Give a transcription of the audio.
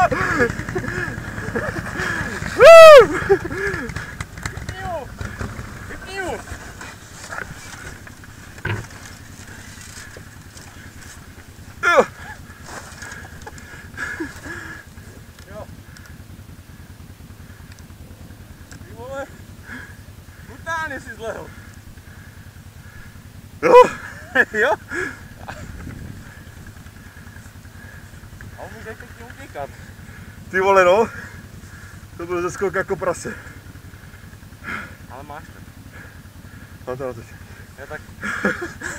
Brutálně si zlehl. Jo? A on může teď utíkat. Ty vole no. To byl zeskok jako prase. Ale máš to. Mám to natočit. Já tak.